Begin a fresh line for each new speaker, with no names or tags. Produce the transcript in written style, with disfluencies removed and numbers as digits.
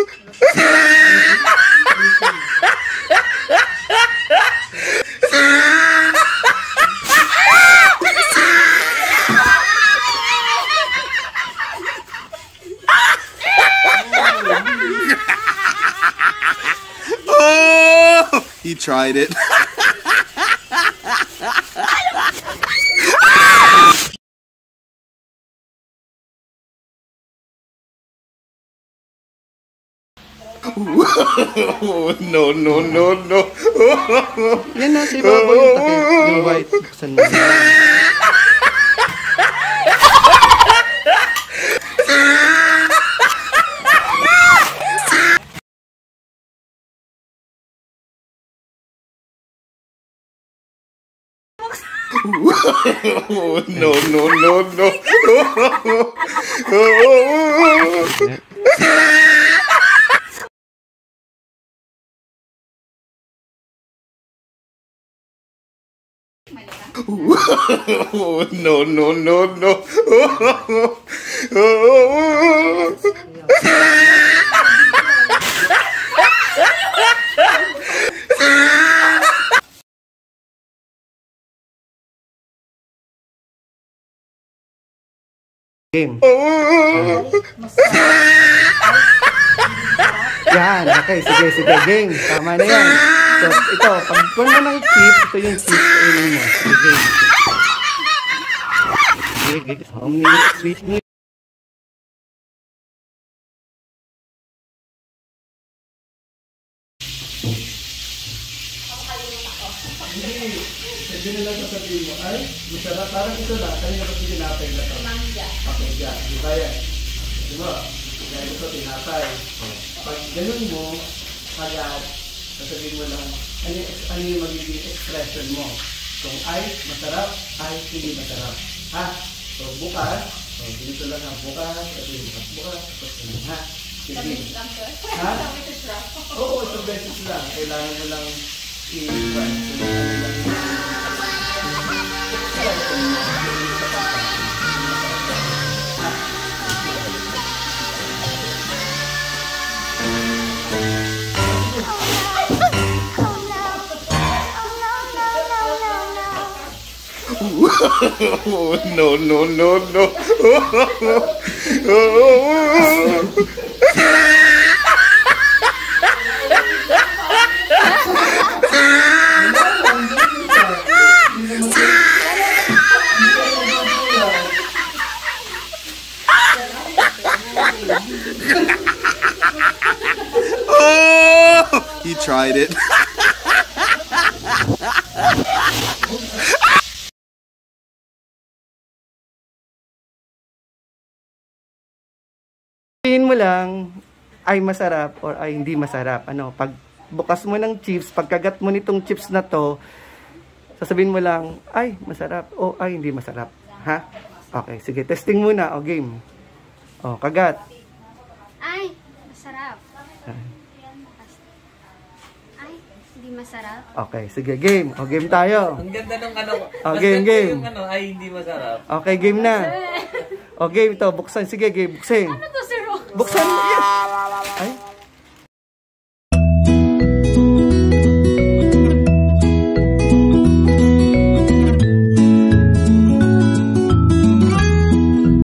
Oh, he tried it. No, no, no, no.
Yan na, si Babo yung takip. Yung white. Buksan mo.
No, no, no, no. No, no, no, no.
Game. Yan, okay, sige, sige, game. Tama na yan. So, ito, pag kuha mo ng chips, ito yung chips kainin mo. Sige. Sige, sweet me. Hindi na lang sasabihin mo, ay, masarap, parang ito lang, kanina pa tinapay na ito. Okay, yan, di ba yan? Di ba? Dahil ito, tinapay. Pag ganun mo, agad, sasabihin mo lang, ano yung magiging expression mo? Kung ay, masarap, ay, hindi masarap. Ha? So, bukas, dito lang ang bukas, at yung bukas, tapos yun, ha? Sige. Ha? Oo, isang beses lang. Kailangan mo lang i-run.
No, no, no, no. Oh, he tried it.
Sabihin mo lang, ay masarap or ay hindi masarap. Ano, pag bukas mo ng chips, pagkagat mo nitong chips na to, sasabihin mo lang, ay masarap o ay hindi masarap. Ha? Okay, sige, testing muna. O, game. O, kagat.
Ay, masarap. Ay, hindi masarap.
Okay, sige, game. O, game tayo.
Ang ganda ng ano.
O, game, game.
Yung ano, ay hindi masarap.
Okay, game na. O, game ito. Buksan. Sige, game. Buksan.
Ano to, sir?
Buksan mo yan.